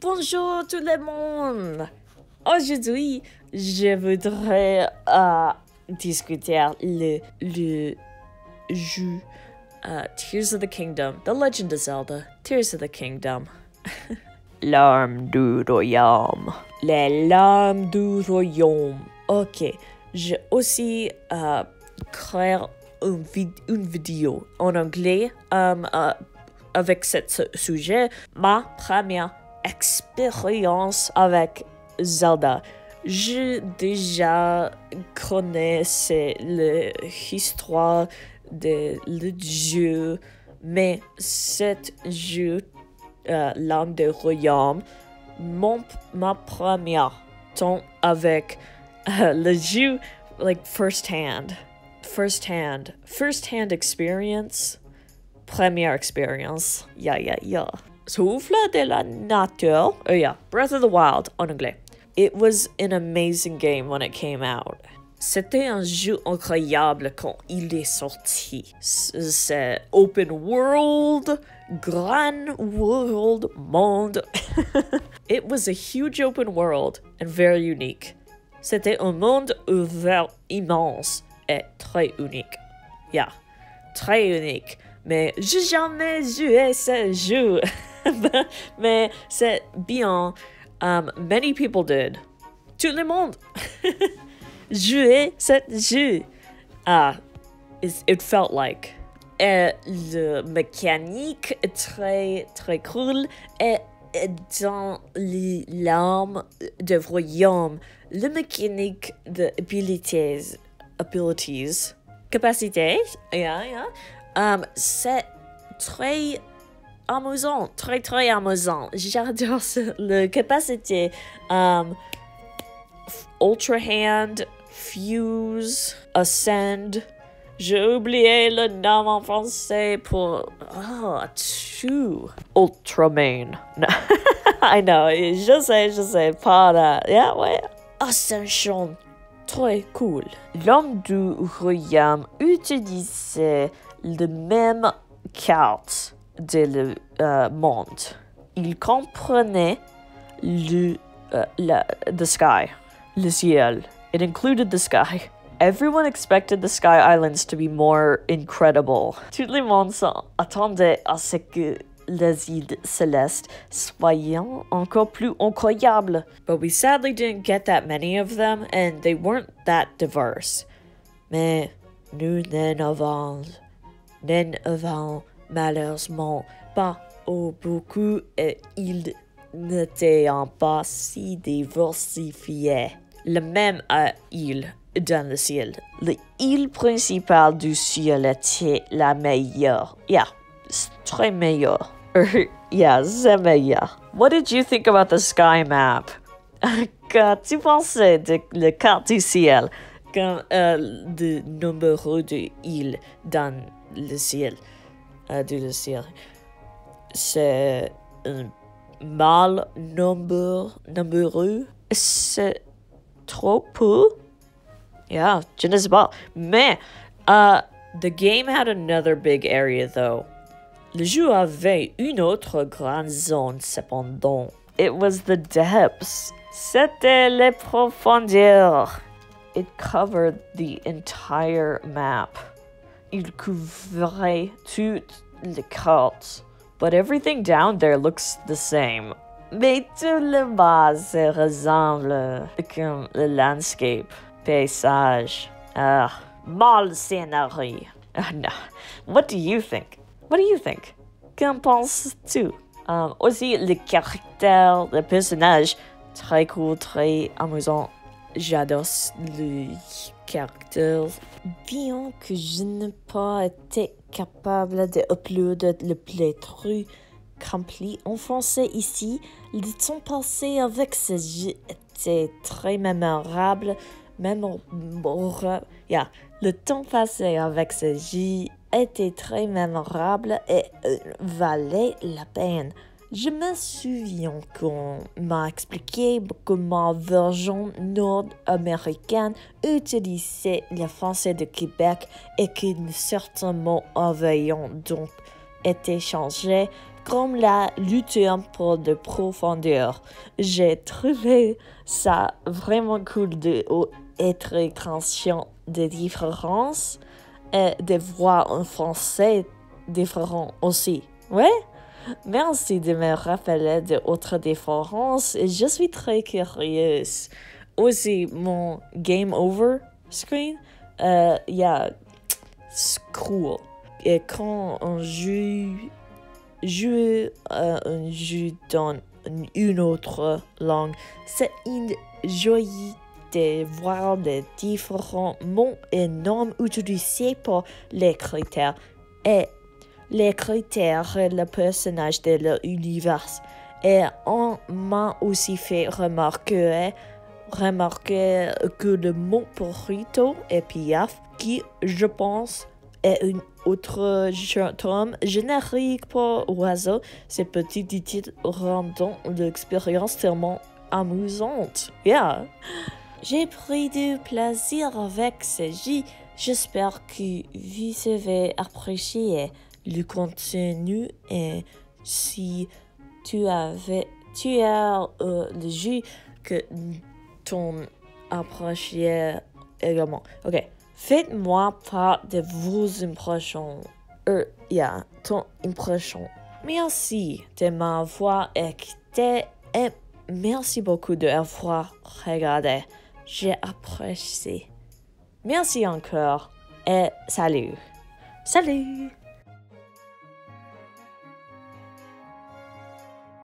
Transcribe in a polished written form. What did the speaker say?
Bonjour tout le monde! Aujourd'hui, je voudrais discuter le jeu Tears of the Kingdom, The Legend of Zelda, Tears of the Kingdom. L'arme du royaume. Les larmes du royaume. Ok, j'ai aussi créé une vidéo en anglais avec ce sujet, ma première expérience avec Zelda. Je déjà connaissais l'histoire de le jeu, mais cet jeu, l'âme du royaume, ma première temps avec le jeu, like first hand experience. Première expérience. Yeah. Souffle de la nature. Oh yeah, Breath of the Wild en anglais. It was an amazing game when it came out. C'était un jeu incroyable quand il est sorti. C'est open world, grand world, monde. It was a huge open world and very unique. C'était un monde ouvert immense et très unique. Yeah, très unique. Mais j'ai jamais joué ce jeu. Mais c'est bien. Many people did. Tout le monde jouait ce jeu. It felt like. Et le mécanique est très cool. Et dans les larmes de royaume, le mécanique de abilities, capacités, c'est très amusant, très amusant. J'adore la capacité Ultra Hand, Fuse, Ascend. J'ai oublié le nom en français pour tout. Ultraman. No. I know, je sais, pas là. Yeah, ouais. Ascension. Très cool. L'homme du royaume utilisait la même carte de le monde. Il comprenait the sky, le ciel. It included the sky. Everyone expected the Sky Islands to be more incredible. Tout le monde s'attendait à ce que les îles célestes soient encore plus incroyables. But we sadly didn't get that many of them, and they weren't that diverse. Mais nous n'en avons malheureusement pas beaucoup, et ils n'étaient pas si diversifiés. La même île dans le ciel. L'île principale du ciel était la meilleure. Yeah, très meilleure. Yeah, c'est meilleur. What did you think about the sky map? Qu'as-tu pensé de la carte du ciel? Comme le nombre d'îles dans le ciel. C'est un mal nombreux. C'est trop peu. Yeah, je ne sais pas. Mais, the game had another big area though. Le jeu avait une autre grande zone cependant. It was the depths. C'était les profondeurs. It covered the entire map. Il couvrait toutes les cartes. But everything down there looks the same. Mais tout le bas se ressemble comme le landscape. Paysage. Mal scénario. No. What do you think? Qu'en penses-tu? Aussi, le caractère, le personnage, très cool, très amusant. J'adore le caractère. Bien que je n'ai pas été capable d'uploader le playthrough complet en français ici, le temps passé avec ce jeu était très mémorable. Le temps passé avec ce jeu était très mémorable et valait la peine. Je me souviens qu'on m'a expliqué que ma version nord-américaine utilisait le français de Québec et que certains mots avaient donc été changés comme la lutte un peu de profondeur. J'ai trouvé ça vraiment cool d'être conscient des différences et de voir un français différent aussi. Ouais? Merci de me rappeler d'autres différences. Je suis très curieuse. Aussi, mon Game Over screen, c'est cool. Et quand on joue un jeu dans une autre langue, c'est une joie de voir les différents mots et noms utilisés pour les critères. Et les critères et le personnage de l'univers. Et on m'a aussi fait remarquer que le mot burrito et piaf, qui, je pense, est un autre terme générique pour oiseau, ces petits titres rendant l'expérience tellement amusante. Yeah! J'ai pris du plaisir avec ce jeu. J'espère que vous avez apprécié le contenu et si tu as le jeu que ton apprécié également. Ok, faites-moi part de vos impressions. Ton impression. Merci de m'avoir écouté et merci beaucoup d'avoir regardé. J'ai apprécié. Merci encore et salut. Salut!